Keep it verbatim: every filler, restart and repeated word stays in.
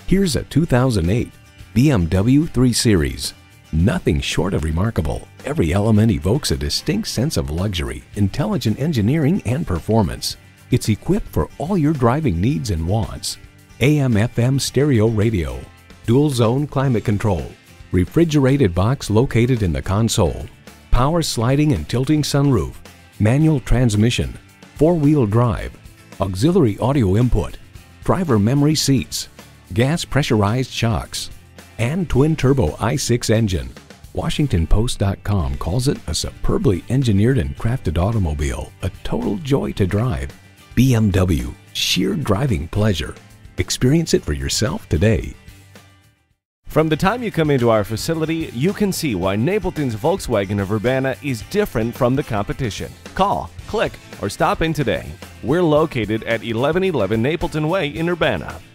Here's a two thousand eight B M W three series. Nothing short of remarkable. Every element evokes a distinct sense of luxury, intelligent engineering, and performance. It's equipped for all your driving needs and wants. A M F M stereo radio, dual zone climate control, refrigerated box located in the console, power sliding and tilting sunroof, manual transmission, four-wheel drive, auxiliary audio input, driver memory seats, gas pressurized shocks, and twin-turbo I six engine. Washington Post dot com calls it a superbly engineered and crafted automobile, a total joy to drive. B M W, sheer driving pleasure. Experience it for yourself today. From the time you come into our facility, you can see why Napleton's Volkswagen of Urbana is different from the competition. Call, click, or stop in today. We're located at eleven eleven Napleton Way in Urbana.